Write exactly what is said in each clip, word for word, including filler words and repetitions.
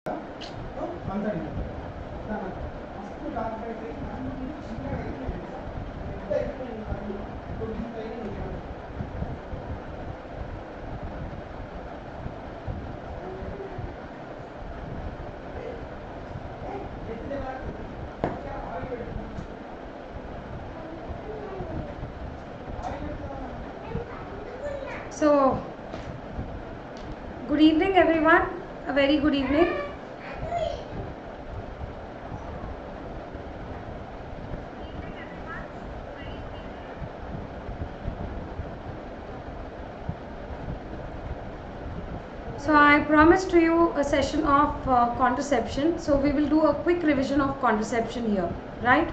So, good evening everyone, a very good evening. So I promised to you a session of uh, contraception, so we will do a quick revision of contraception here, right?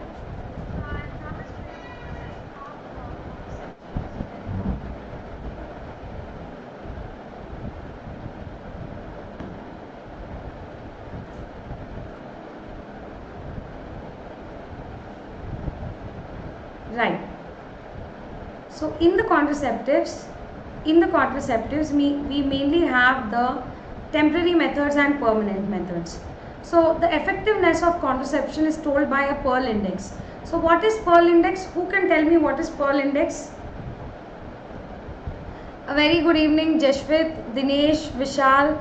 Right. So in the contraceptives, in the contraceptives, we, we mainly have the temporary methods and permanent methods. So the effectiveness of contraception is told by a Pearl index. So what is Pearl index? Who can tell me what is Pearl index? A very good evening, Jashwit, Dinesh, Vishal.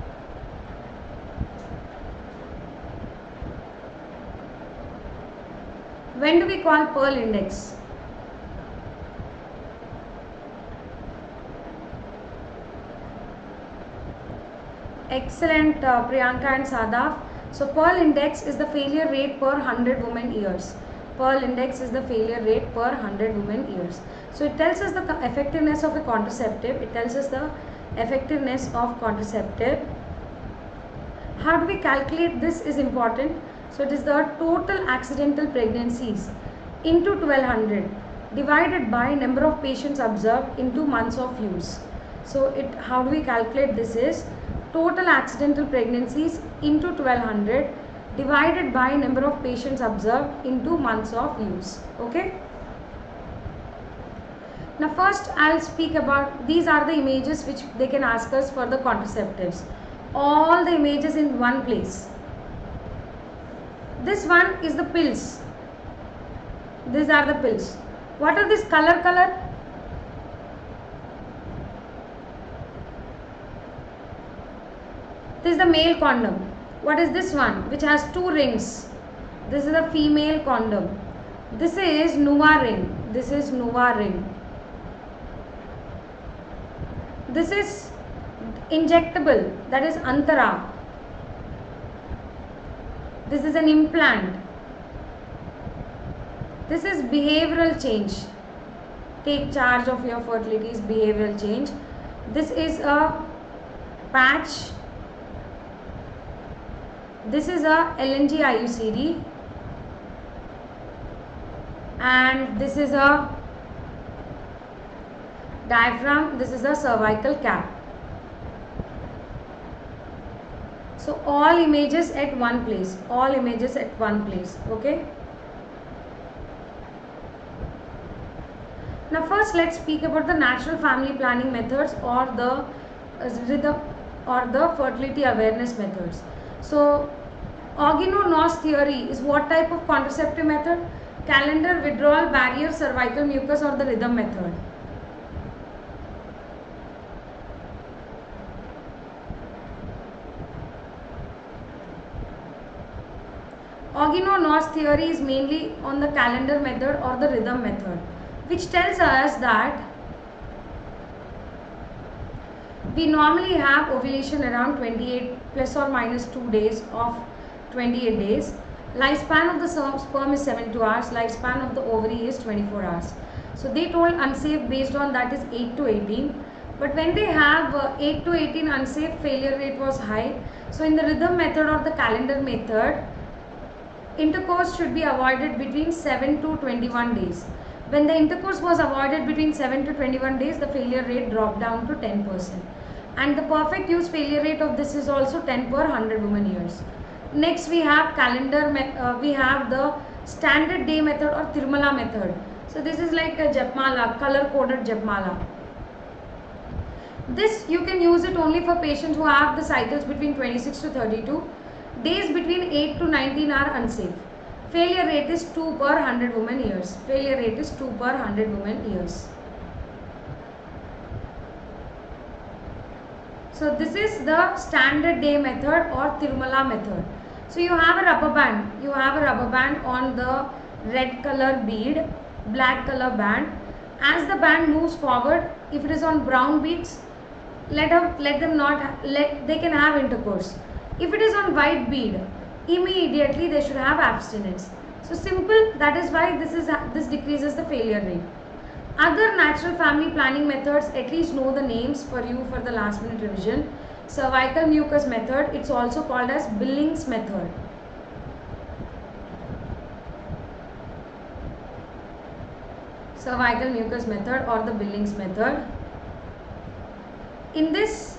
When do we call Pearl index? Excellent, uh, Priyanka and Sadaf. So Pearl index is the failure rate per one hundred women years. Pearl index is the failure rate per one hundred women years. So it tells us the effectiveness of a contraceptive. It tells us the effectiveness of contraceptive. How do we calculate this is important. So it is the total accidental pregnancies into twelve hundred divided by number of patients observed into months of use. So it how do we calculate this is total accidental pregnancies into twelve hundred divided by number of patients observed into months of use. Okay. Now first I'll speak about, these are the images which they can ask us for the contraceptives. All the images in one place. This one is the pills. These are the pills. What are this color color? This is the male condom. What is this one which has two rings? This is the female condom. This is Nuva ring. This is Nuva ring. This is injectable, that is Antara. This is an implant. This is behavioral change. Take charge of your fertility is behavioral change. This is a patch. This is a L N G I U C D. And this is a diaphragm. This is a cervical cap. So all images at one place. All images at one place. Okay. Now first let's speak about the natural family planning methods or the rhythm or the fertility awareness methods. So Ogino-Noss theory is what type of contraceptive method? Calendar, withdrawal, barrier, cervical mucus, or the rhythm method? Ogino-Noss theory is mainly on the calendar method or the rhythm method, which tells us that we normally have ovulation around twenty-eight plus or minus two days of twenty-eight days. Lifespan of the sperm is seventy-two hours. Lifespan of the ovary is twenty-four hours. So they told unsafe based on that is eight to eighteen. But when they have uh, eight to eighteen, unsafe failure rate was high. So in the rhythm method or the calendar method, intercourse should be avoided between seven to twenty-one days. When the intercourse was avoided between seven to twenty-one days, the failure rate dropped down to ten percent. And the perfect use failure rate of this is also ten per one hundred women years. Next we have calendar, uh, we have the standard day method or Tirumala method. So this is like a Japmala, color coded Japmala. This you can use it only for patients who have the cycles between twenty-six to thirty-two. Days between eight to nineteen are unsafe. Failure rate is two per one hundred women years. Failure rate is two per one hundred women years. So this is the standard day method or Tirumala method. So you have a rubber band. You have a rubber band on the red color bead, black color band. As the band moves forward, if it is on brown beads, let them let them not let they can have intercourse. If it is on white bead, immediately they should have abstinence. So simple. That is why this is this decreases the failure rate. Other natural family planning methods, at least know the names for you for the last minute revision. Cervical mucus method, it's also called as Billings method. Cervical mucus method or the Billings method. In this,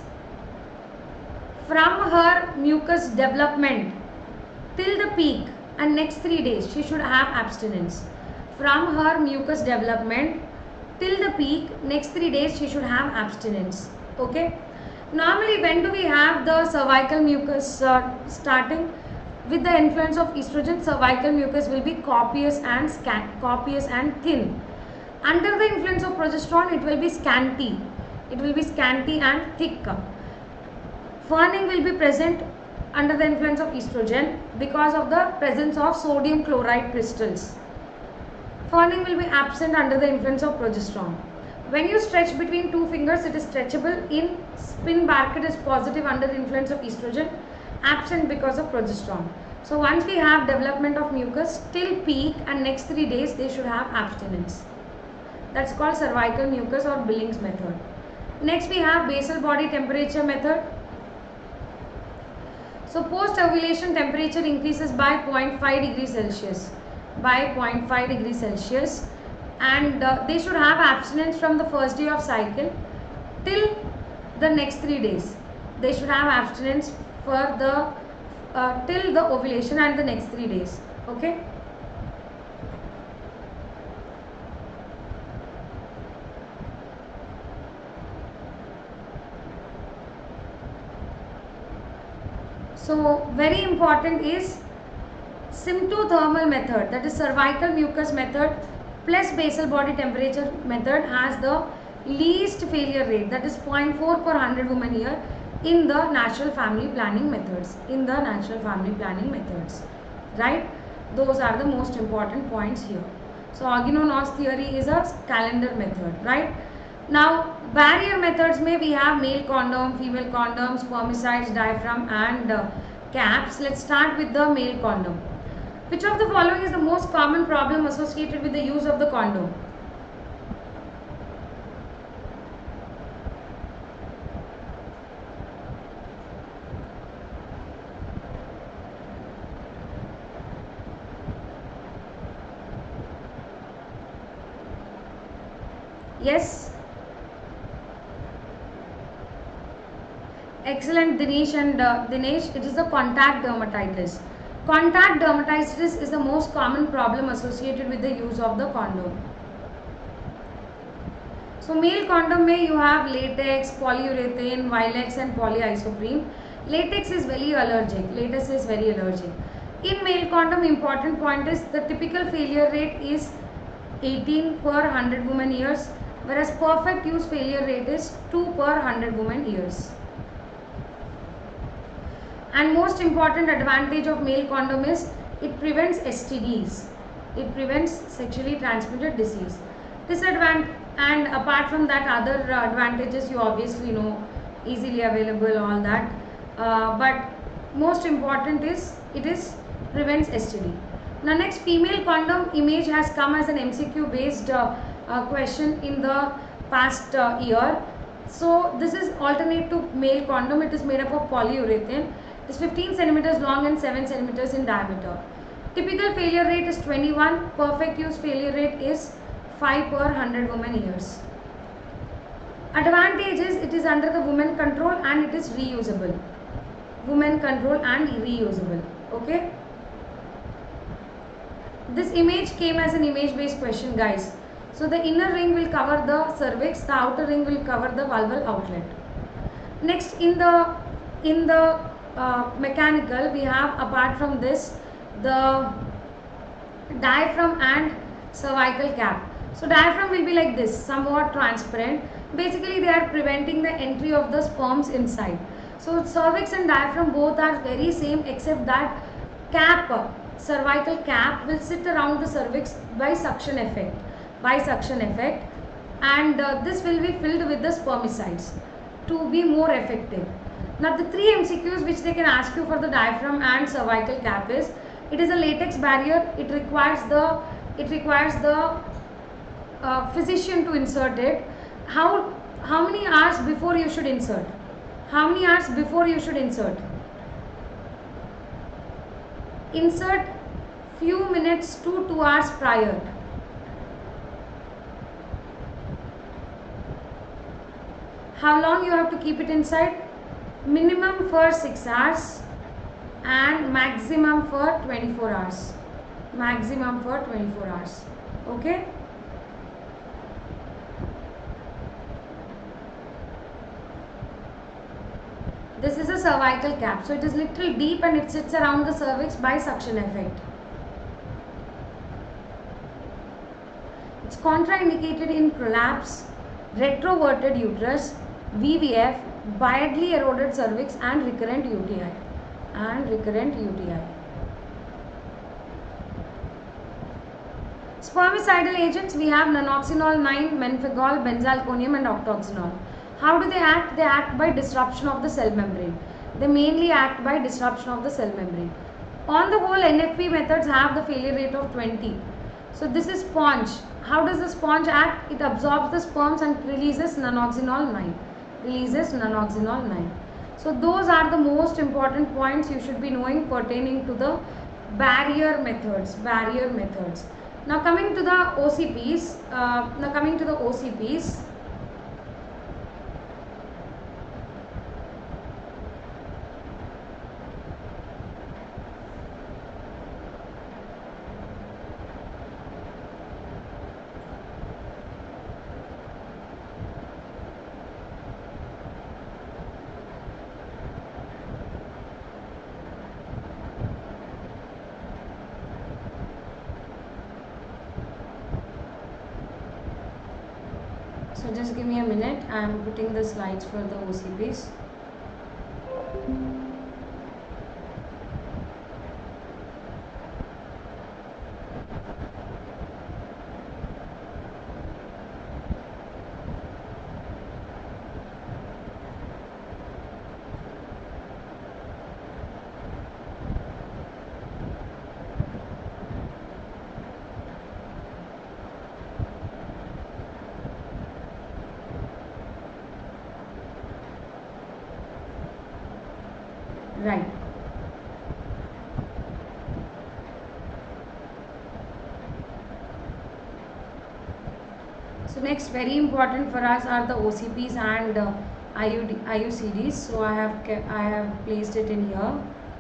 from her mucus development till the peak and next three days, she should have abstinence. From her mucus development till the peak, next three days she should have abstinence. Okay. Normally, when do we have the cervical mucus uh, starting? With the influence of estrogen, cervical mucus will be copious and scan copious and thin. Under the influence of progesterone, it will be scanty. It will be scanty and thick. Ferning will be present under the influence of estrogen because of the presence of sodium chloride crystals. Ferning will be absent under the influence of progesterone. When you stretch between two fingers, it is stretchable. In spin Barker is positive under the influence of estrogen, absent because of progesterone. So once we have development of mucus till peak and next three days, they should have abstinence. That's called cervical mucus or Billings method. Next we have basal body temperature method. So post ovulation temperature increases by zero point five degrees Celsius. By zero point five degrees Celsius, and uh, they should have abstinence from the first day of cycle till the next three days. They should have abstinence for the uh, till the ovulation and the next three days. Okay. So very important is symptothermal method, that is cervical mucus method plus basal body temperature method has the least failure rate, that is zero point four per one hundred women year in the natural family planning methods. In the natural family planning methods, right? Those are the most important points here. So Ogino-Noss theory is a calendar method, right? Now barrier methods may we have male condom, female condom, spermicides, diaphragm and uh, caps. Let's start with the male condom. Which of the following is the most common problem associated with the use of the condom? Yes. Excellent, Dinesh and uh, Dinesh. It is the contact dermatitis. Contact dermatitis is the most common problem associated with the use of the condom. So male condom may you have latex, polyurethane, Vilex and polyisoprene. Latex is very allergic. Latex is very allergic. In male condom, important point is the typical failure rate is eighteen per one hundred women years, whereas perfect use failure rate is two per one hundred women years. And most important advantage of male condom is it prevents S T Ds. It prevents sexually transmitted disease. Disadvantage, and apart from that, other advantages you obviously know, easily available, all that. Uh, but most important is it is prevents S T D. Now next, female condom image has come as an M C Q based uh, uh, question in the past uh, year. So this is alternate to male condom. It is made up of polyurethane. It is fifteen centimeters long and seven centimeters in diameter. Typical failure rate is twenty-one. Perfect use failure rate is five per one hundred women years. Advantage is it is under the women control and it is reusable. Women control and reusable. Okay. This image came as an image based question, guys. So the inner ring will cover the cervix, the outer ring will cover the vulval outlet. Next, in the in the uh, mechanical, we have apart from this the diaphragm and cervical cap. So diaphragm will be like this, somewhat transparent. Basically they are preventing the entry of the sperms inside. So cervix and diaphragm both are very same, except that cap, cervical cap will sit around the cervix by suction effect, by suction effect, and uh, this will be filled with the spermicides to be more effective. Now the three M C Qs which they can ask you for the diaphragm and cervical cap is, it is a latex barrier, it requires the it requires the uh, physician to insert it. How how many hours before you should insert? How many hours before you should insert? Insert few minutes to two hours prior. How long you have to keep it inside? Minimum for six hours and maximum for twenty-four hours. Maximum for twenty-four hours. Okay? This is a cervical cap. So it is little deep and it sits around the cervix by suction effect. It's contraindicated in prolapse, retroverted uterus, V V F, badly eroded cervix and recurrent U T I. And recurrent U T I. Spermicidal agents, we have nanoxynol nine, menthol, benzalkonium and octoxinol. How do they act? They act by disruption of the cell membrane. They mainly act by disruption of the cell membrane. On the whole, N F P methods have the failure rate of twenty. So this is sponge. How does the sponge act? It absorbs the sperms and releases nanoxynol nine. Releases nanoxynol nine. So those are the most important points you should be knowing pertaining to the barrier methods. Barrier methods. Now coming to the O C Ps. Uh, now coming to the O C Ps. So just give me a minute, I am putting the slides for the O C Ps. Right. So next, very important for us are the O C Ps and uh, I U D, I U C Ds. So I have kept, I have placed it in here.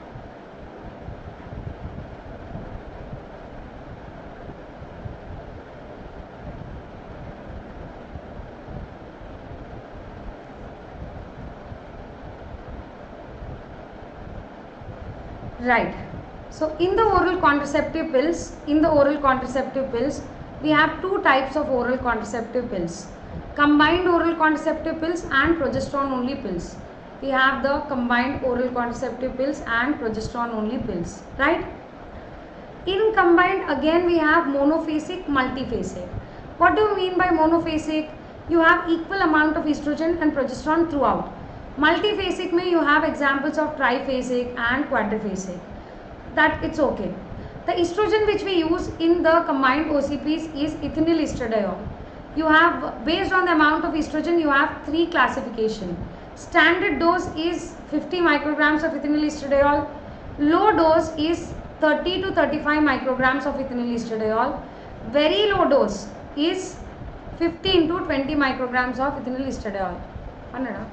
Right. So in the oral contraceptive pills, in the oral contraceptive pills, we have two types of oral contraceptive pills. Combined oral contraceptive pills and progesterone only pills. We have the combined oral contraceptive pills and progesterone only pills. Right. In combined, again we have monophasic, multiphasic. What do you mean by monophasic? You have equal amount of estrogen and progesterone throughout. Multiphasic में you have examples of triphasic and quadriphasic. That it's okay. The estrogen which we use in the combined O C Ps is ethinyl estradiol. You have, based on the amount of estrogen, you have three classification. Standard dose is fifty micrograms of ethinyl estradiol. Low dose is thirty to thirty-five micrograms of ethinyl estradiol. Very low dose is fifteen to twenty micrograms of ethinyl estradiol. Kannada.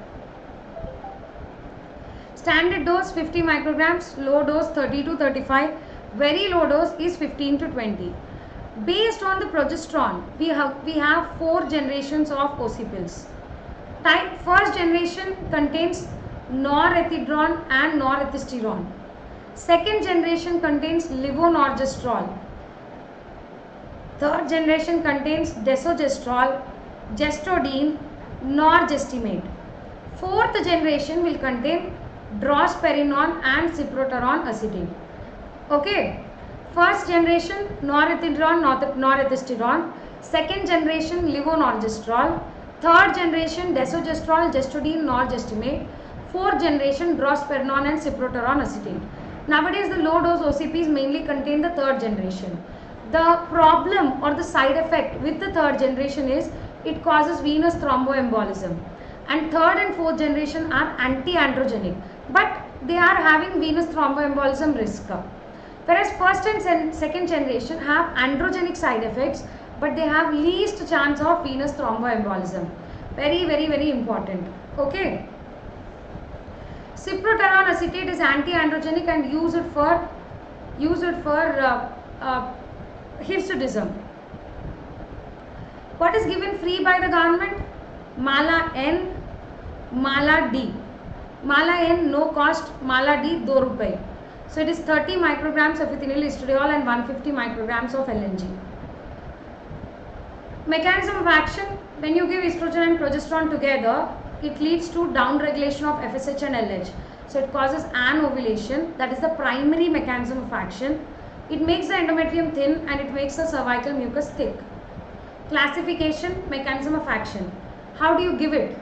Standard dose fifty micrograms, low dose thirty to thirty-five, very low dose is fifteen to twenty. Based on the progesterone, we have we have four generations of O C pills. Type first generation contains norethindrone and norethisterone. Second generation contains levonorgestrel. Third generation contains desogestrel, gestodine, norgestimate. Fourth generation will contain drospirenone and cyproterone acetate. Okay. First generation norethindrone, norethisterone. Second generation levonorgestrel. Third generation desogestrel, gestodine, norgestimate. Fourth generation drospirenone and cyproterone acetate. Nowadays the low dose O C Ps mainly contain the third generation. The problem or the side effect with the third generation is it causes venous thromboembolism. And third and fourth generation are anti-androgenic, but they are having venous thromboembolism risk. Whereas first and second generation have androgenic side effects, but they have least chance of venous thromboembolism. Very, very, very important. Okay. Cyproterone acetate is anti-androgenic and use it for use it for uh, uh, hirsutism. What is given free by the government? Mala N, Mala D. Mala N no cost, Mala D two rupees. So it is thirty micrograms of ethinyl estradiol and one hundred fifty micrograms of L N G. Mechanism of action: when you give estrogen and progesterone together, it leads to downregulation of F S H and L H. So it causes anovulation. That is the primary mechanism of action. It makes the endometrium thin and it makes the cervical mucus thick. Classification, mechanism of action. How do you give it?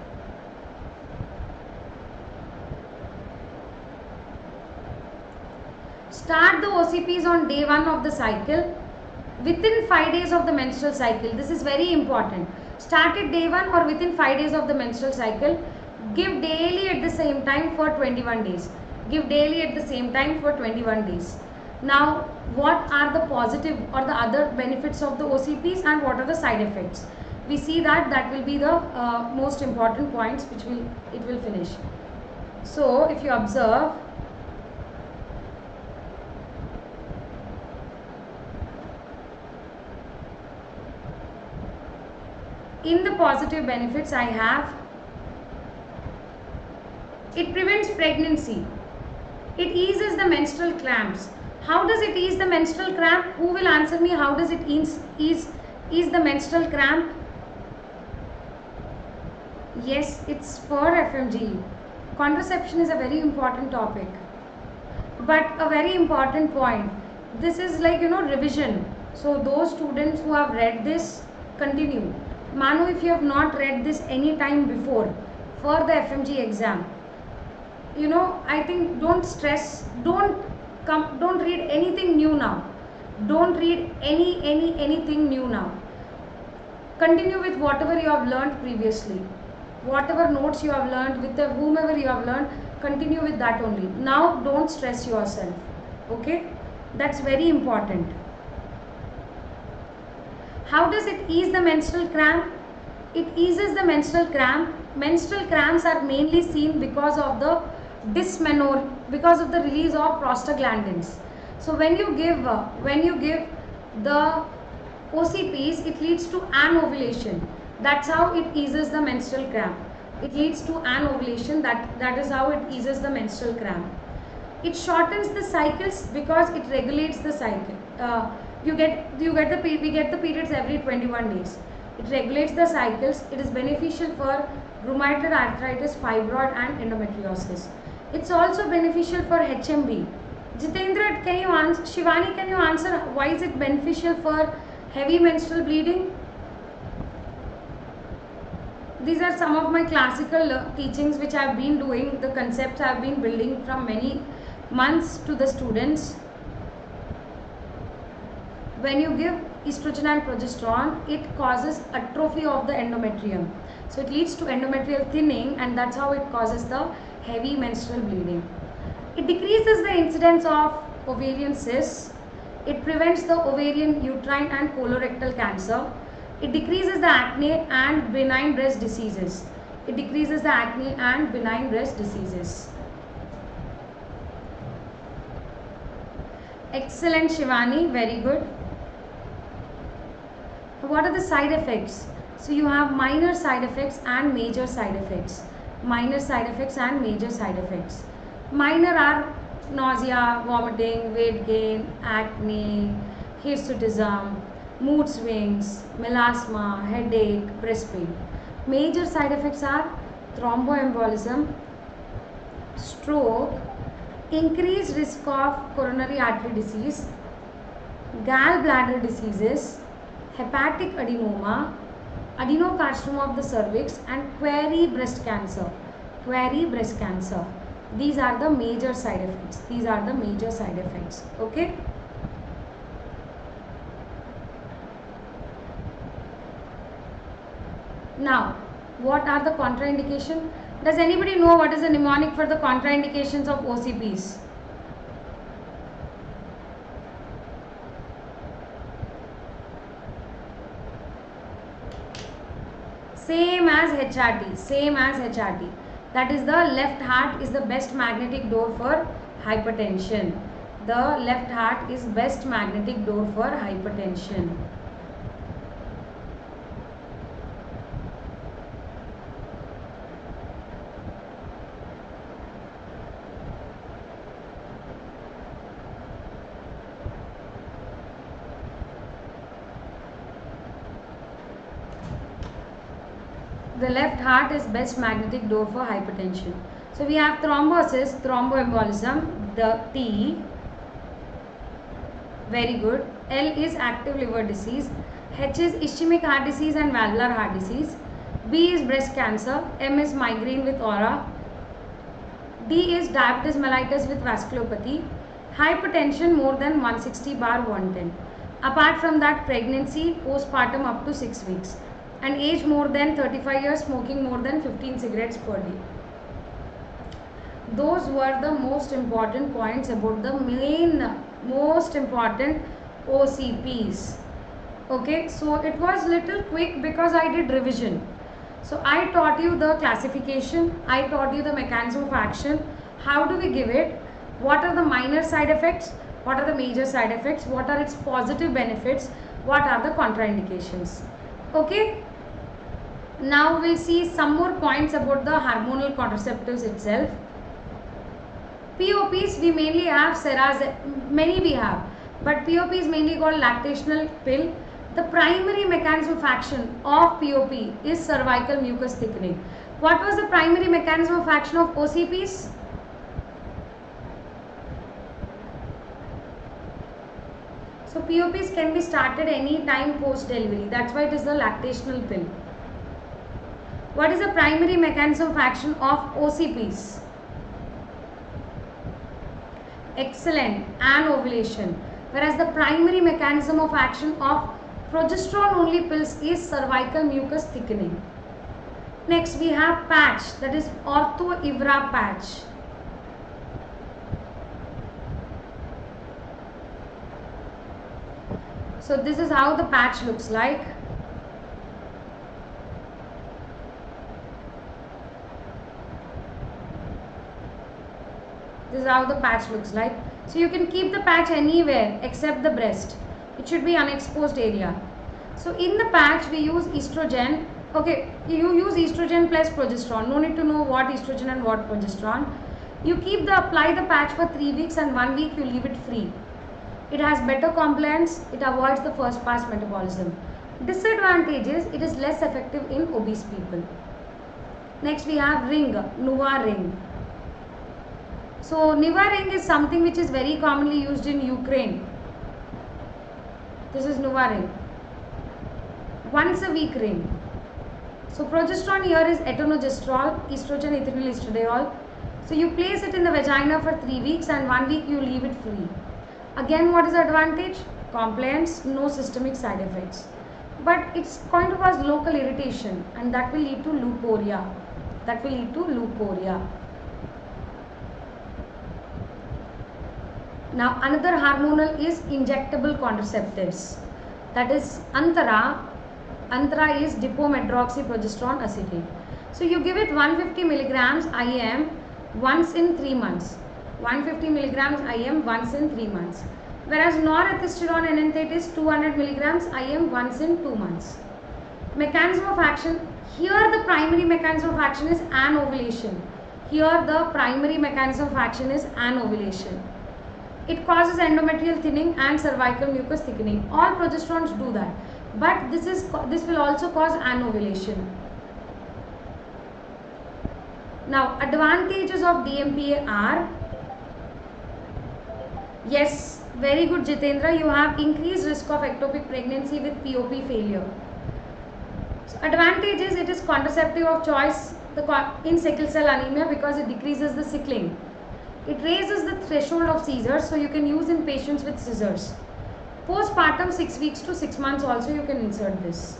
Start the O C Ps on day one of the cycle. Within five days of the menstrual cycle. This is very important. Start at day one or within five days of the menstrual cycle. Give daily at the same time for twenty-one days. Give daily at the same time for twenty-one days. Now, what are the positive or the other benefits of the O C Ps and what are the side effects? We see that that will be the uh, most important points which will it will finish. So, if you observe, in the positive benefits I have, it prevents pregnancy. It eases the menstrual cramps. How does it ease the menstrual cramp? Who will answer me? How does it ease, ease, ease the menstrual cramp? Yes, it's for F M G. Contraception is a very important topic. But a very important point. This is like, you know, revision. So those students who have read this, continue. Manu, if you have not read this any time before for the F M G exam, you know, I think don't stress, don't come, don't read anything new now. Don't read any, any, anything new now. Continue with whatever you have learned previously. Whatever notes you have learned, with the whomever you have learned, continue with that only. Now don't stress yourself. Okay? That's very important. How does it ease the menstrual cramp? It eases the menstrual cramp. Menstrual cramps are mainly seen because of the dysmenorrhea, because of the release of prostaglandins. So when you give uh, when you give the O C Ps, it leads to anovulation. That's how it eases the menstrual cramp. It leads to anovulation. That that is how it eases the menstrual cramp. It shortens the cycles because it regulates the cycle. Uh, you get you get the we get the periods every twenty-one days. It regulates the cycles. It is beneficial for rheumatoid arthritis, fibroid, and endometriosis. It's also beneficial for H M B. Jitendra, can you answer? Shivani, can you answer why is it beneficial for heavy menstrual bleeding? These are some of my classical uh, teachings which I have been doing, the concepts I have been building from many months to the students. When you give estrogen and progesterone, it causes atrophy of the endometrium. So it leads to endometrial thinning, and that's how it causes the heavy menstrual bleeding. It decreases the incidence of ovarian cysts. It prevents the ovarian, uterine and colorectal cancer. It decreases the acne and benign breast diseases. It decreases the acne and benign breast diseases. Excellent, Shivani, very good. What are the side effects? So you have minor side effects and major side effects. minor side effects and major side effects. Minor are nausea, vomiting, weight gain, acne, hirsutism, mood swings, melasma, headache, breast pain. Major side effects are thromboembolism, stroke, increased risk of coronary artery disease, gallbladder diseases, hepatic adenoma, adenocarcinoma of the cervix, and query breast cancer. Query breast cancer. These are the major side effects. These are the major side effects. Okay. Now, what are the contraindications? Does anybody know what is the mnemonic for the contraindications of O C Ps? Same as H R T, same as H R T. That is, the left heart is the best magnetic door for hypertension. The left heart is best magnetic door for hypertension. The left heart is best magnetic door for hypertension. So we have thrombosis, thromboembolism, the T. Very good. L is active liver disease. H is ischemic heart disease and valvular heart disease. B is breast cancer. M is migraine with aura. D is diabetes mellitus with vasculopathy. Hypertension more than one sixty bar one ten. Apart from that, pregnancy, postpartum up to six weeks. And age more than thirty-five years, smoking more than fifteen cigarettes per day. Those were the most important points about the main, most important O C Ps. Okay, so it was little quick because I did revision. So I taught you the classification, I taught you the mechanism of action, how do we give it, what are the minor side effects, what are the major side effects, what are its positive benefits, what are the contraindications. Okay. Now we'll see some more points about the hormonal contraceptives itself. P O Ps we mainly have Cerazette, many we have, but P O P is mainly called lactational pill. The primary mechanism of action of P O P is cervical mucus thickening. What was the primary mechanism of action of O C Ps? So P O Ps can be started any time post delivery. That's why it is the lactational pill. What is the primary mechanism of action of O C Ps? Excellent, anovulation. Whereas the primary mechanism of action of progesterone only pills is cervical mucus thickening. Next we have patch, that is Ortho-Ivra patch. So this is how the patch looks like. This is how the patch looks like. So you can keep the patch anywhere except the breast. It should be unexposed area. So in the patch we use estrogen. Okay, you use estrogen plus progesterone. No need to know what estrogen and what progesterone. You keep the apply the patch for three weeks and one week you leave it free. It has better compliance. It avoids the first pass metabolism. Disadvantage is it is less effective in obese people. Next we have ring, Nuva ring. So Niva ring is something which is very commonly used in Ukraine. This is Nuva ring. Once a week ring. So progesterone here is etonogestrol, estrogen, ethenyl estradiol. So you place it in the vagina for three weeks and one week you leave it free. Again, what is the advantage? Compliance, no systemic side effects. But it's going to cause local irritation and that will lead to leukorrhea. That will lead to leukorrhea. Now another hormonal is injectable contraceptives. That is Antara. Antara is dipomedroxyprogesterone acetate. So you give it one hundred fifty milligrams I M once in three months. one hundred fifty milligrams I M once in three months. Whereas norethistrodone enanthate is two hundred milligrams I M once in two months. Mechanism of action, Here the primary mechanism of action is anovulation. Here the primary mechanism of action is anovulation. It causes endometrial thinning and cervical mucus thickening. All progesterones do that, but this is this will also cause anovulation. Now, advantages of D M P A are, yes, very good Jitendra, you have increased risk of ectopic pregnancy with P O P failure. So, advantages, it is contraceptive of choice the in sickle cell anemia because it decreases the sickling. It raises the threshold of seizures, so you can use in patients with scissors. Postpartum six weeks to six months also you can insert this.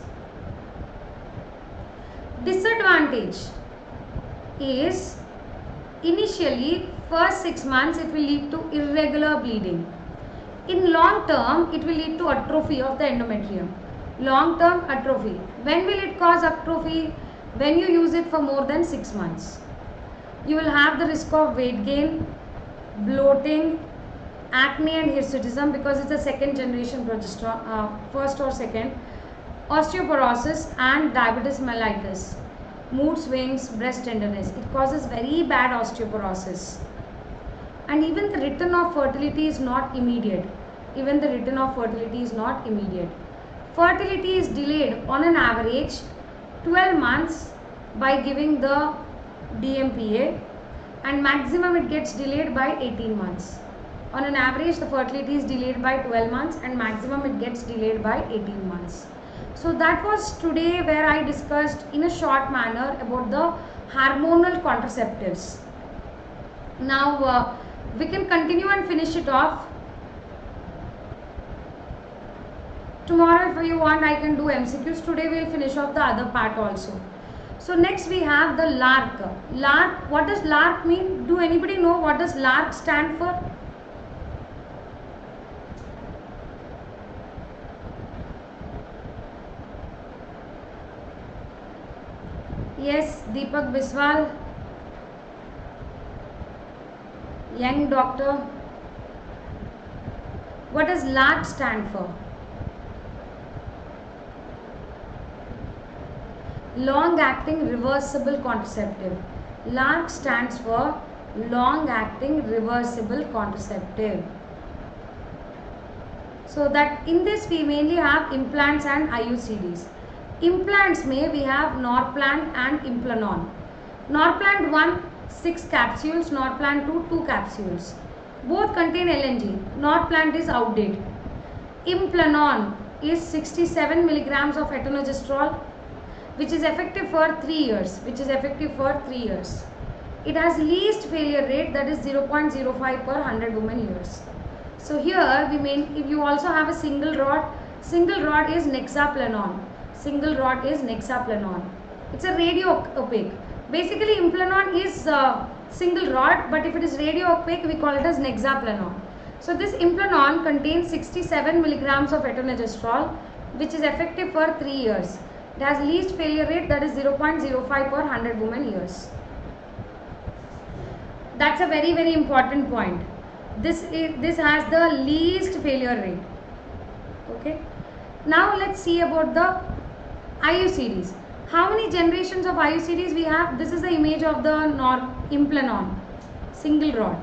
Disadvantage is initially first six months it will lead to irregular bleeding. In long term it will lead to atrophy of the endometrium. Long term atrophy. When will it cause atrophy? When you use it for more than six months. You will have the risk of weight gain, bloating, acne and hirsutism because it's a second generation progesterone, uh, first or second, osteoporosis and diabetes mellitus, mood swings, breast tenderness. It causes very bad osteoporosis. And even the return of fertility is not immediate. Even the return of fertility is not immediate. Fertility is delayed on an average twelve months by giving the D M P A, and maximum it gets delayed by eighteen months. On an average the fertility is delayed by twelve months and maximum it gets delayed by eighteen months. So that was today where I discussed in a short manner about the hormonal contraceptives. Now uh, we can continue and finish it off. Tomorrow if you want I can do M C Qs. Today we will finish off the other part also. So next we have the LARC. LARC, what does LARC mean? Do anybody know what does LARC stand for? Yes, Deepak Biswal, young doctor. What does LARC stand for? Long acting reversible contraceptive. LARC stands for long acting reversible contraceptive. So that in this we mainly have implants and I U C Ds. Implants may we have Norplant and Implanon. Norplant one six capsules, Norplant two two capsules. Both contain L N G. Norplant is outdated. Implanon is sixty-seven milligrams of etonogestrel, which is effective for three years. Which is effective for three years. It has least failure rate, that is zero point zero five per one hundred women years. So here we mean if you also have a single rod. Single rod is Nexaplanon. Single rod is Nexaplanon. It's a radio opaque. Basically Implanon is uh, single rod, but if it is radio opaque we call it as Nexaplanon. So this Implanon contains sixty-seven milligrams of etonogestrel, which is effective for three years. It has least failure rate, that is zero point zero five per one hundred women years. That's a very very important point. This is this has the least failure rate. Okay. Now let's see about the I U C Ds. How many generations of I U C Ds we have? This is the image of the Nor Implanon, single rod.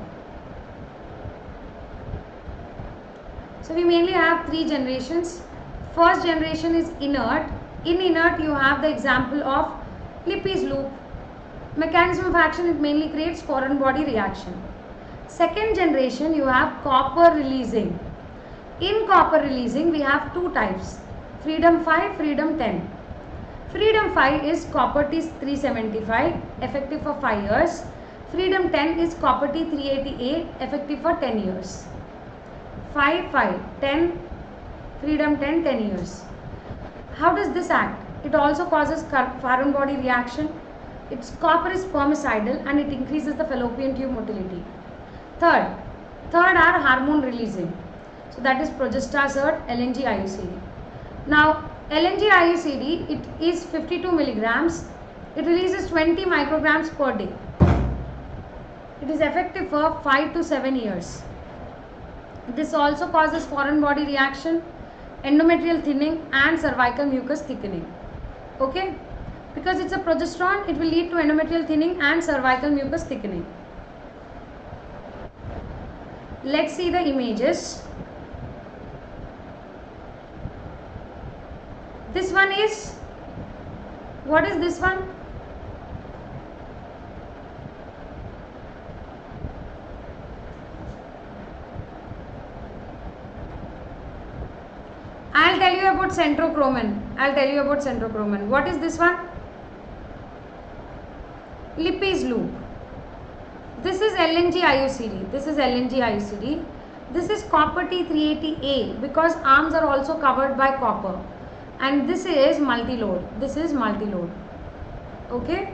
So we mainly have three generations. First generation is inert. In inert you have the example of Lippi's loop. Mechanism of action, it mainly creates foreign body reaction. Second generation you have copper releasing. In copper releasing we have two types, Freedom five, Freedom ten. Freedom five is copper T three seventy-five, effective for five years. Freedom ten is copper T three eighty-eight, effective for ten years. five, five, ten, Freedom ten, ten years. How does this act? It also causes foreign body reaction. Its copper is spermicidal and it increases the fallopian tube motility. Third, third are hormone releasing. So that is Progestasert, L N G I U C D. Now L N G I U C D, it is fifty-two milligrams. It releases twenty micrograms per day. It is effective for five to seven years. This also causes foreign body reaction, endometrial thinning and cervical mucus thickening. Okay. Because it's a progesterone, it will lead to endometrial thinning and cervical mucus thickening. Let's see the images. This one is, what is this one? I'll tell you about centrochromin. I'll tell you about centrochromin. What is this one? Lippes loop. This is L N G I U C D. This is L N G I U C D. This is copper T three eighty A because arms are also covered by copper. And this is multi-load. This is multi-load. Okay.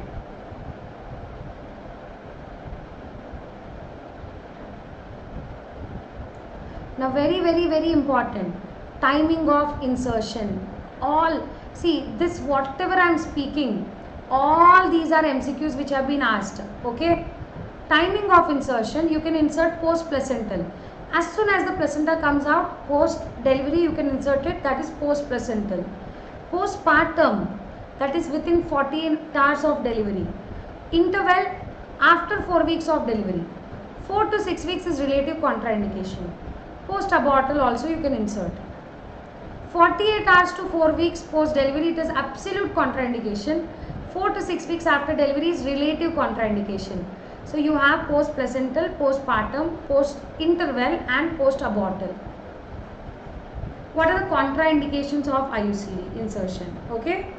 Now very very very important. Timing of insertion. All, see this whatever I am speaking, all these are M C Qs which have been asked. Okay. Timing of insertion, you can insert post placental. As soon as the placenta comes out, post delivery you can insert it, that is post placental. Postpartum, that is within forty-eight hours of delivery. Interval after four weeks of delivery. four to six weeks is relative contraindication. Post abortal also you can insert. forty-eight hours to four weeks post delivery, it is absolute contraindication. four to six weeks after delivery is relative contraindication. So you have post placental, postpartum, post interval and post abortal. What are the contraindications of I U C D insertion? Okay.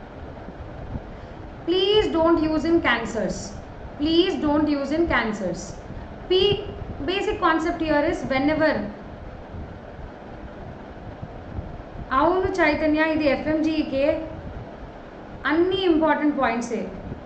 Please don't use in cancers. Please don't use in cancers. P, basic concept here is whenever అవును చైతన్య ఇది F M G కే అన్ని important పాయింట్సే.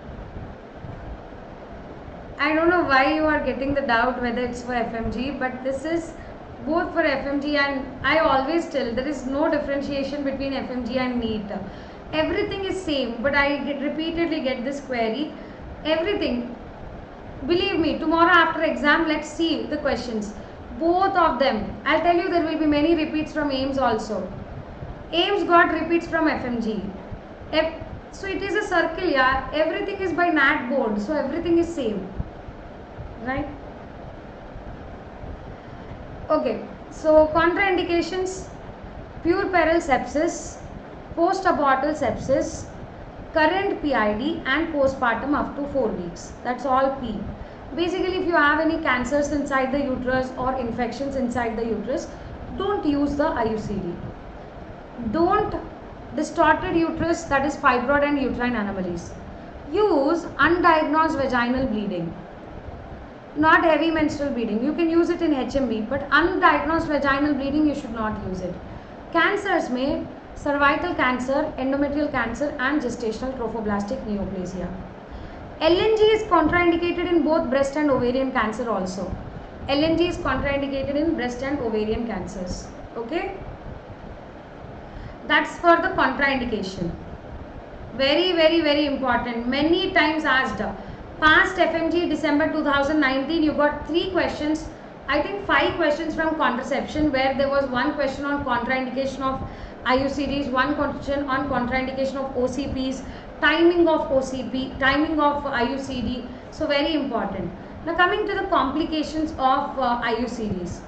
I don't know why you are getting the doubt whether it's for F M G, but this is both for F M G and I always tell there is no differentiation between F M G and NEET. Everything is same, but I get, repeatedly get this query. Everything, believe me, tomorrow after exam, let's see the questions. Both of them. I'll tell you there will be many repeats from AIMS also. AIMS got repeats from F M G. F, so it is a circle, yeah. Everything is by N A T board, so everything is same. Right? Okay, so contraindications: puerperal sepsis, post-abortal sepsis, current P I D and postpartum up to four weeks. That's all P. Basically, if you have any cancers inside the uterus or infections inside the uterus, don't use the I U C D. Don't distorted uterus, that is fibroid and uterine anomalies. Use undiagnosed vaginal bleeding. Not heavy menstrual bleeding. You can use it in H M B, but undiagnosed vaginal bleeding you should not use it. Cancers may cervical cancer, endometrial cancer and gestational trophoblastic neoplasia. L N G is contraindicated in both breast and ovarian cancer also. L N G is contraindicated in breast and ovarian cancers. Okay. That's for the contraindication. Very very very important. Many times asked. Past F M G December two thousand nineteen, you got three questions, I think five questions from contraception, where there was one question on contraindication of I U C Ds, one question on contraindication of O C Ps, timing of O C P, timing of I U C D. So very important. Now coming to the complications of uh, I U C Ds.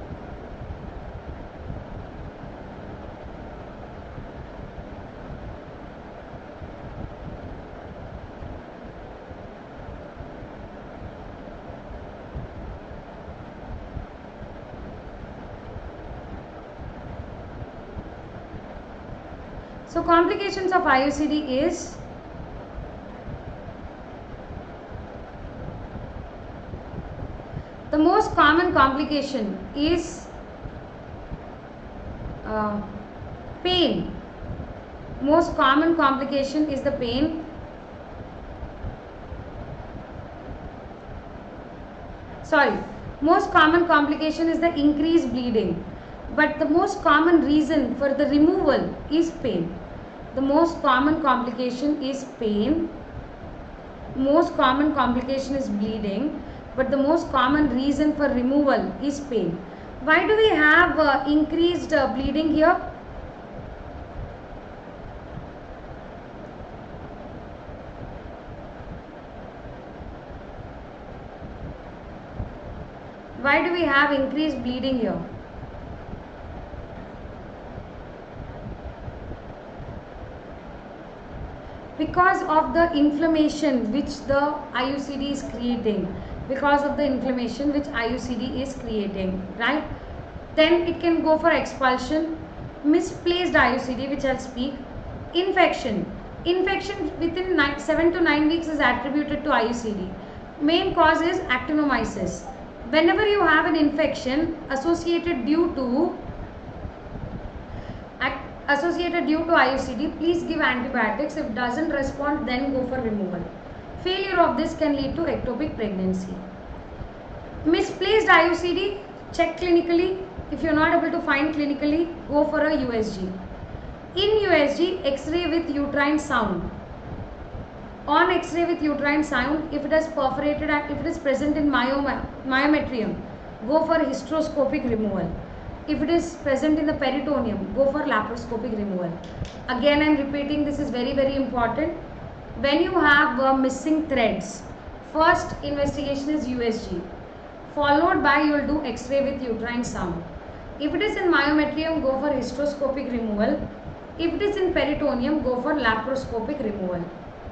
So complications of I U C D is the most common complication is uh, pain. Most common complication is the pain. Sorry, most common complication is the increased bleeding. But the most common reason for the removal is pain. The most common complication is pain. Most common complication is bleeding. But the most common reason for removal is pain. Why do we have uh, increased uh, bleeding here? Why do we have increased bleeding here? Because of the inflammation which the I U C D is creating. Because of the inflammation which I U C D is creating, right? Then it can go for expulsion, misplaced I U C D, which I'll speak, infection. Infection within nine, seven to nine weeks is attributed to I U C D. Main cause is actinomyces. Whenever you have an infection associated due to associated due to I U C D, please give antibiotics. If doesn't respond, then go for removal. Failure of this can lead to ectopic pregnancy. Misplaced I U C D, check clinically. If you're not able to find clinically, go for a U S G. In U S G, X-ray with uterine sound. On X-ray with uterine sound, if it is perforated and if it is present in myoma, myometrium, go for hysteroscopic removal. If it is present in the peritoneum, go for laparoscopic removal. Again, I am repeating, this is very very important. When you have uh, missing threads, first investigation is U S G, followed by you will do X-ray with uterine sound. If it is in myometrium, go for hysteroscopic removal. If it is in peritoneum, go for laparoscopic removal.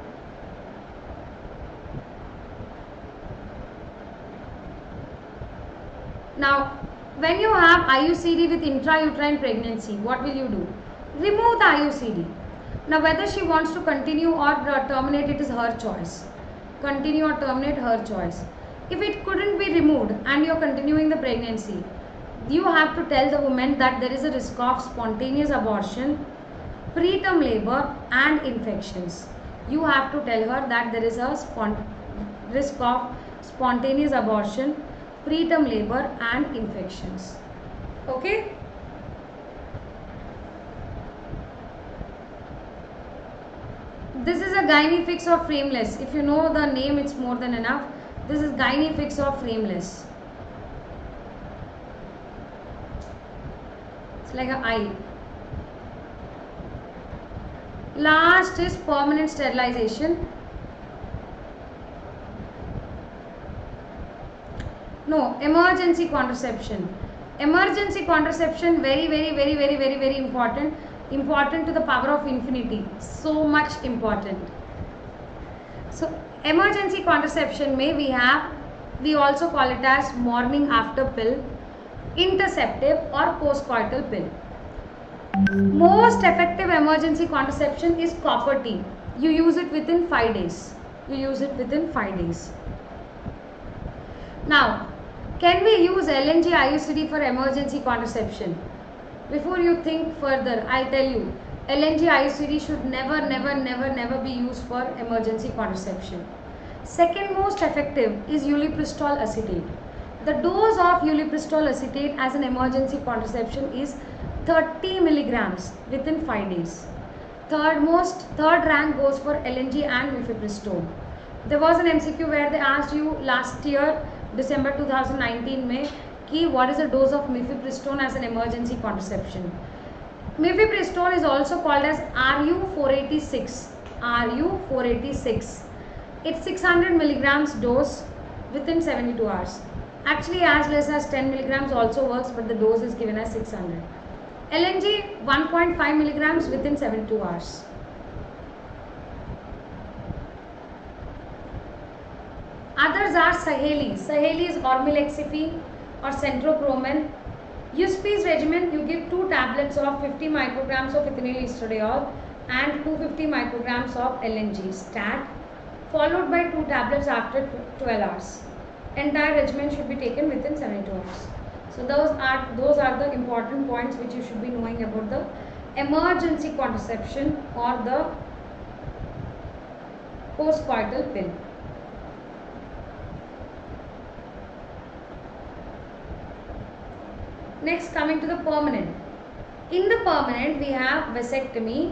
Now, when you have I U C D with intrauterine pregnancy, what will you do? Remove the I U C D. Now, whether she wants to continue or uh, terminate, it is her choice. Continue or terminate, her choice. If it couldn't be removed and you are continuing the pregnancy, you have to tell the woman that there is a risk of spontaneous abortion, preterm labor and infections. You have to tell her that there is a risk of spontaneous abortion, preterm labor and infections. Okay? This is a gynae fix or frameless. If you know the name, it's more than enough. This is gynae fix or frameless. It's like an eye. Last is permanent sterilization. No, emergency contraception. Emergency contraception, very, very, very, very, very, very important. Important to the power of infinity. So much important. So, emergency contraception may we have, we also call it as morning after pill, interceptive or postcoital pill. Most effective emergency contraception is copper T. You use it within five days. You use it within five days. Now, can we use L N G I U C D for emergency contraception? Before you think further, I'll tell you, L N G I U C D should never, never, never, never be used for emergency contraception. Second most effective is ulipristal acetate. The dose of ulipristal acetate as an emergency contraception is thirty milligrams within five days. Third most, third rank goes for L N G and mifepristone. There was an M C Q where they asked you last year, December two thousand nineteen, May, ki what is the dose of mifepristone as an emergency contraception. Mifepristone is also called as R U four eighty-six. R U four eighty-six. It's six hundred milligrams dose within seventy-two hours. Actually, as less as ten milligrams also works, but the dose is given as six hundred. L N G one point five milligrams within seventy-two hours. Others are Saheli. Saheli is Ormeloxifene or Centrochromen. U S P's regimen, you give two tablets of fifty micrograms of ethinyl estradiol and two hundred fifty micrograms of L N G stat, followed by two tablets after twelve hours. Entire regimen should be taken within seventy-two hours. So those are those are the important points which you should be knowing about the emergency contraception or the postcoital pill. Next, coming to the permanent. In the permanent, we have vasectomy.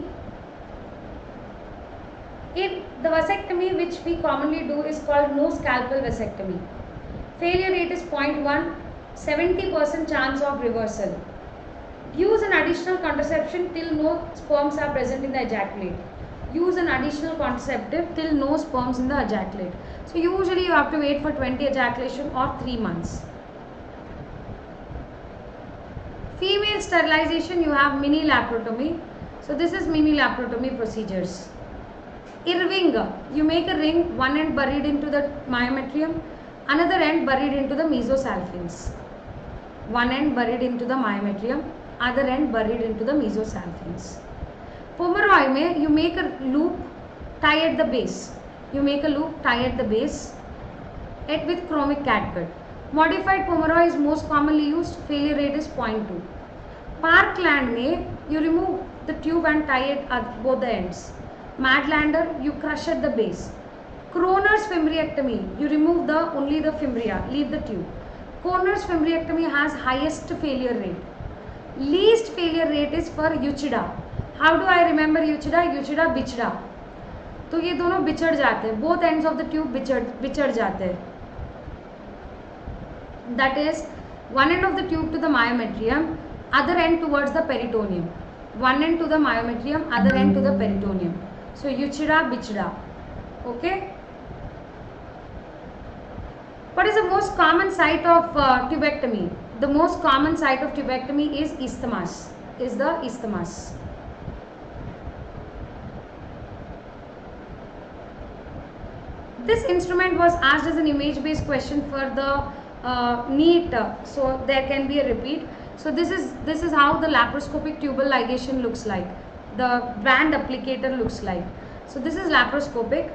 In the vasectomy which we commonly do is called no scalpel vasectomy. Failure rate is zero point one, seventy percent chance of reversal. Use an additional contraception till no sperms are present in the ejaculate. Use an additional contraceptive till no sperms in the ejaculate. So usually you have to wait for twenty ejaculation or three months. Female sterilization, you have mini laparotomy. So this is mini laparotomy procedures. Irving, you make a ring, one end buried into the myometrium, another end buried into the mesosalpinx. One end buried into the myometrium, other end buried into the mesosalpinx. Pomeroy mein, you make a loop, tie at the base. You make a loop, tie at the base, it with chromic catgut. Modified Pomeroy is most commonly used, failure rate is zero point two. Parkland mein, you remove the tube and tie it at both the ends. Madlander, you crush at the base. Kroner's fimbriectomy, you remove the only the fimbria, leave the tube. Kroner's fimbriectomy has highest failure rate. Least failure rate is for Uchida. How do I remember Uchida? Uchida बिछड़ा. तो ये दोनों बिछड़ जाते हैं. Both ends of the tube बिछड़ बिछड़ जाते हैं. That is, one end of the tube to the myometrium, other end towards the peritoneum. One end to the myometrium, other end to the peritoneum. So Uchida bichda. Okay. What is the most common site of uh, tubectomy? The most common site of tubectomy is isthmus. Is the isthmus. This instrument was asked as an image-based question for the uh, NEET, so there can be a repeat. So this is this is how the laparoscopic tubal ligation looks like. The band applicator looks like. So this is laparoscopic.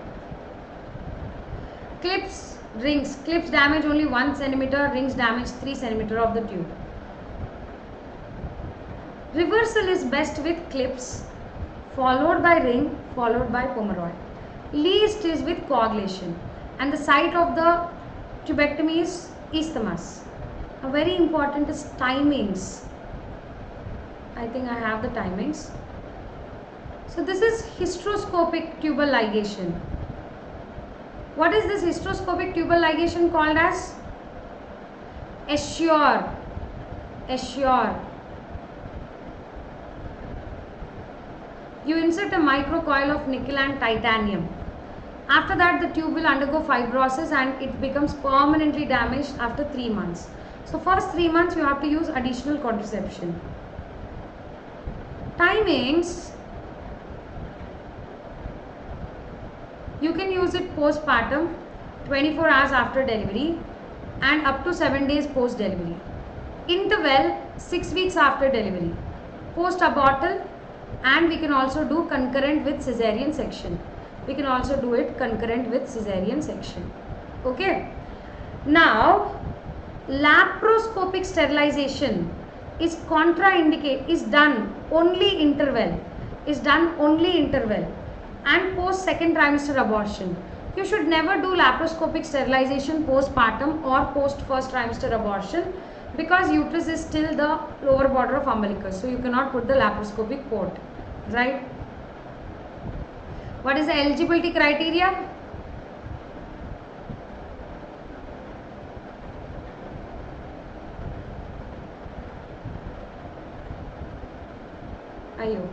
Clips, rings. Clips damage only one centimeter. Rings damage three centimeter of the tube. Reversal is best with clips, followed by ring, followed by Pomeroy. Least is with coagulation, and the site of the tubectomy is isthmus. A very important is timings. I think I have the timings. So this is hysteroscopic tubal ligation. What is this hysteroscopic tubal ligation called as? Essure. Essure. You insert a microcoil of nickel and titanium. After that, the tube will undergo fibrosis and it becomes permanently damaged after three months. So first three months you have to use additional contraception. Timings. You can use it postpartum, twenty-four hours after delivery and up to seven days post delivery. Interval, six weeks after delivery. Post-abortal, and we can also do concurrent with cesarean section. We can also do it concurrent with cesarean section. Okay. Now, laparoscopic sterilization is contraindicate, is done only interval, is done only interval and post second trimester abortion. You should never do laparoscopic sterilization postpartum or post first trimester abortion because uterus is still the lower border of umbilicus. So you cannot put the laparoscopic port, right? What is the eligibility criteria? Ayo.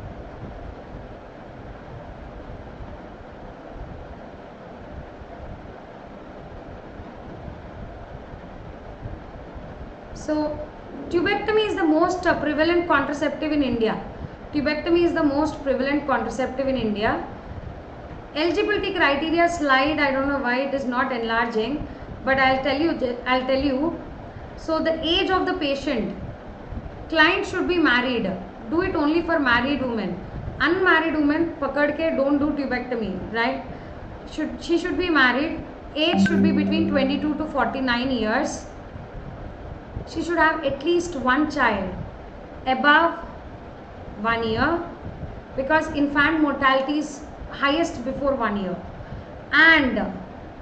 So, tubectomy is the most uh, prevalent contraceptive in India. Tubectomy is the most prevalent contraceptive in India. Eligibility criteria slide, I don't know why it is not enlarging, but I'll tell you, I'll tell you. So the age of the patient, client should be married. Do it only for married women. Unmarried women, pakad ke don't do tubectomy, right? Should she should be married. Age should be between twenty-two to forty-nine years. She should have at least one child above one year because infant mortality is highest before one year, and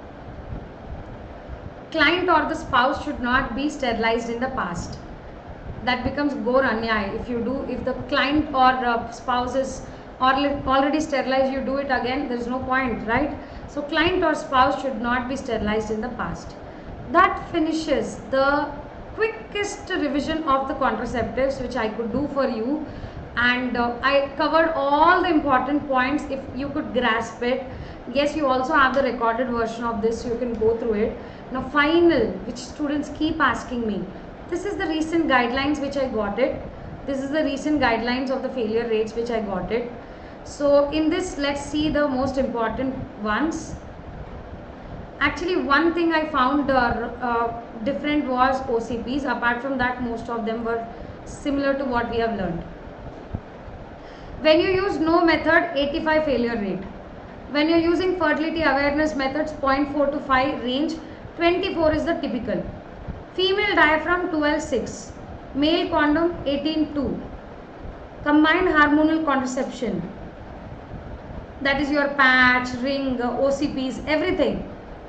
client or the spouse should not be sterilized in the past. That becomes gor anyay. If you do, if the client or uh, spouse is already sterilized, you do it again, there is no point, right? So client or spouse should not be sterilized in the past. That finishes the quickest revision of the contraceptives which I could do for you. And uh, I covered all the important points if you could grasp it. Yes, you also have the recorded version of this, so you can go through it. Now final, which students keep asking me, This is the recent guidelines which I got it. This is the recent guidelines of the failure rates which I got it. So in this, let's see the most important ones. Actually, one thing I found uh, uh, different was O C Ps. Apart from that, most of them were similar to what we have learned. When you use no method, eighty-five failure rate. When you are using fertility awareness methods, zero point four to five range, twenty-four is the typical. Female diaphragm twelve six, male condom eighteen two. Combined hormonal contraception, that is your patch, ring, O C Ps, everything,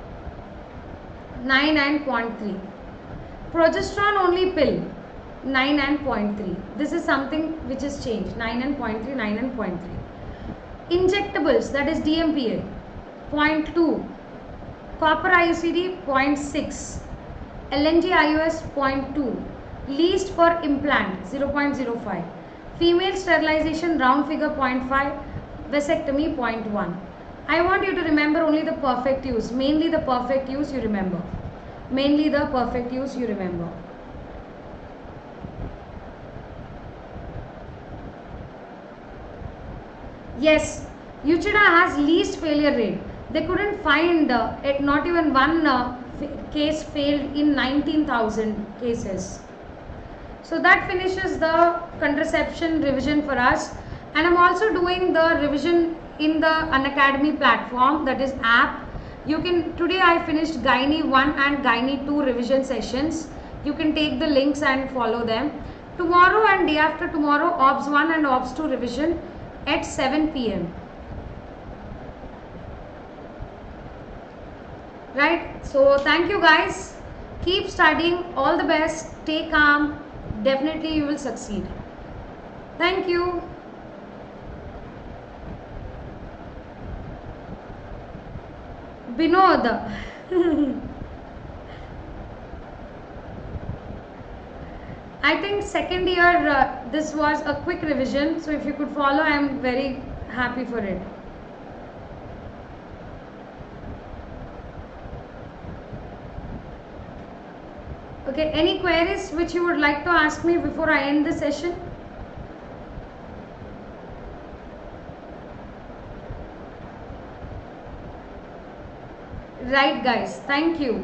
nine and zero point three. Progesterone only pill, nine and zero point three. This is something which has changed, nine and zero point three, nine and zero point three. Injectables, that is D M P A, zero point two. Copper I U C D, zero point six. L N G I U S, zero point two. Least for implant, zero point zero five. Female sterilization, round figure, zero point five. Vasectomy, zero point one. I want you to remember only the perfect use. Mainly the perfect use you remember. Mainly the perfect use you remember. Yes, Uchida has least failure rate. They couldn't find uh, it, not even one uh, case failed in nineteen thousand cases. So that finishes the contraception revision for us. And I'm also doing the revision in the Unacademy platform, that is app. You can, today I finished Gynae one and Gynae two revision sessions. You can take the links and follow them. Tomorrow and day after tomorrow, O B S one and O B S two revision at seven P M Right? So thank you guys. Keep studying. All the best. Stay calm. Definitely you will succeed. Thank you. Binod. I think second year uh, this was a quick revision, so if you could follow, I am very happy for it. Okay, any queries which you would like to ask me before I end the session? Right guys, thank you.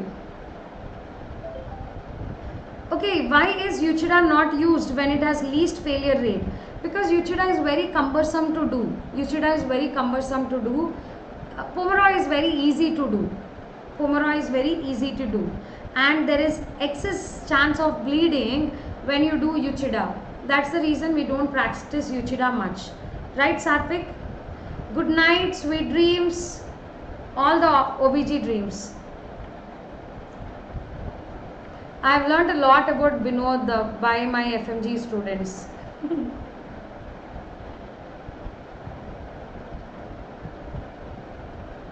Okay, why is Uchida not used when it has least failure rate? Because Uchida is very cumbersome to do. Uchida is very cumbersome to do. Uh, Pomeroy is very easy to do. Pomeroy is very easy to do. And there is excess chance of bleeding when you do Uchida. That's the reason we don't practice Uchida much. Right, Sarpik? Good night, sweet dreams. All the O B G dreams. I have learned a lot about Binod by my F M G students.